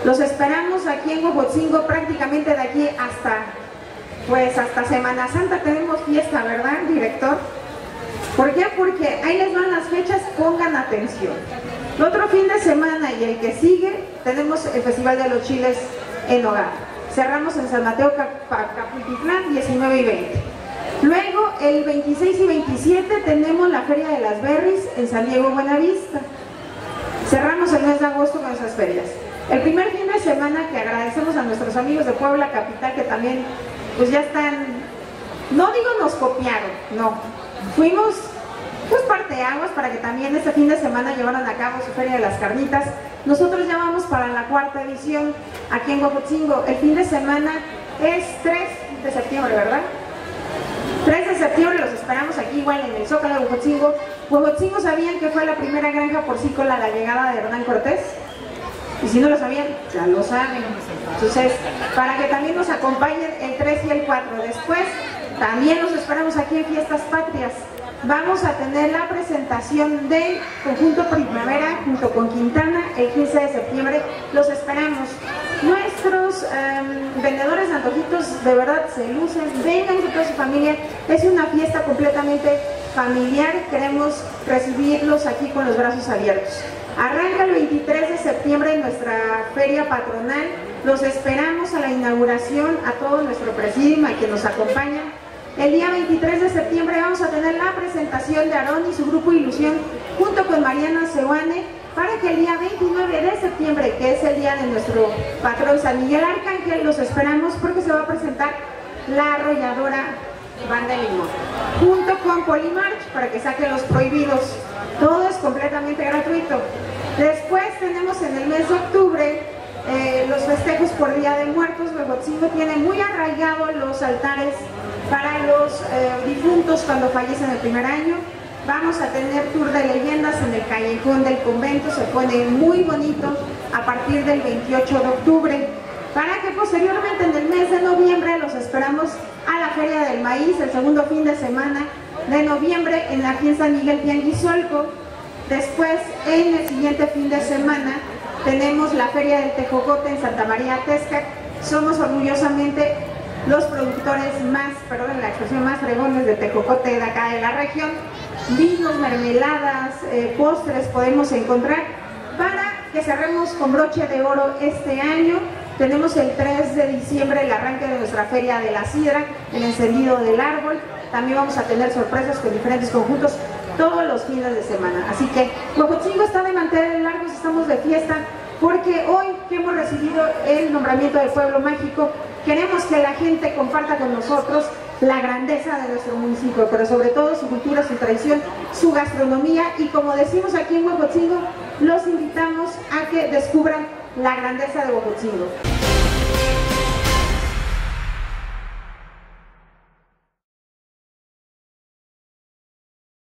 Los esperamos aquí en Huejotzingo, prácticamente de aquí hasta Semana Santa tenemos fiesta, ¿verdad, director? ¿Por qué? Porque ahí les van las fechas, pongan atención. El otro fin de semana y el que sigue tenemos el Festival de los Chiles en Hogar. Cerramos en San Mateo Capultitlán 19 y 20. Luego el 26 y 27 tenemos la Feria de las Berries en San Diego, Buenavista. Cerramos el mes de agosto con esas ferias. El primer fin de semana, que agradecemos a nuestros amigos de Puebla Capital, que también pues ya están, no digo nos copiaron, no, fuimos pues parteaguas para que también este fin de semana llevaran a cabo su Feria de las Carnitas. Nosotros ya vamos para la 4ª edición aquí en Huejotzingo. El fin de semana es 3 de septiembre, ¿verdad? 3 de septiembre los esperamos aquí igual en el Zócalo de Huejotzingo. Huejotzingo, ¿sabían que fue la primera granja porcícola a la llegada de Hernán Cortés? Y si no lo sabían, ya lo saben. Entonces, para que también nos acompañen el 3 y el 4. Después, también los esperamos aquí en Fiestas Patrias. Vamos a tener la presentación del Conjunto Primavera junto con Quintana el 15 de septiembre. Los esperamos. Nuestros vendedores de antojitos de verdad se lucen. Vengan con toda su familia. Es una fiesta completamente familiar. Queremos recibirlos aquí con los brazos abiertos. Arranca el 23 de septiembre nuestra feria patronal. Los esperamos a la inauguración, a todo nuestro presidium, a quien nos acompaña. El día 23 de septiembre vamos a tener la presentación de Aarón y su grupo Ilusión junto con Mariana Seoane, para que el día 29 de septiembre, que es el día de nuestro patrón San Miguel Arcángel, los esperamos porque se va a presentar la arrolladora Banda Limón junto con Polimarch para que saquen los prohibidos. Todo es completamente gratuito. Después tenemos en el mes de octubre los festejos por Día de Muertos. Huejotzingo tiene muy arraigados los altares para los difuntos cuando fallecen el primer año. Vamos a tener tour de leyendas en el callejón del convento, se pone muy bonito a partir del 28 de octubre, para que posteriormente en el mes de noviembre los esperamos a la Feria del Maíz, el segundo fin de semana de noviembre aquí en San Miguel Tianguisolco. Después, en el siguiente fin de semana, tenemos la Feria del Tejocote en Santa María Texcac. Somos orgullosamente los productores más, perdón la expresión, más fregones de tejocote de acá de la región. Vinos, mermeladas, postres podemos encontrar para que cerremos con broche de oro este año. Tenemos el 3 de diciembre el arranque de nuestra Feria de la Sidra, el encendido del árbol. También vamos a tener sorpresas con diferentes conjuntos todos los fines de semana. Así que Huejotzingo está de mantener largos, estamos de fiesta, porque hoy que hemos recibido el nombramiento del pueblo mágico, queremos que la gente comparta con nosotros la grandeza de nuestro municipio, pero sobre todo su cultura, su tradición, su gastronomía, y como decimos aquí en Huejotzingo, los invitamos a que descubran la grandeza de Huejotzingo.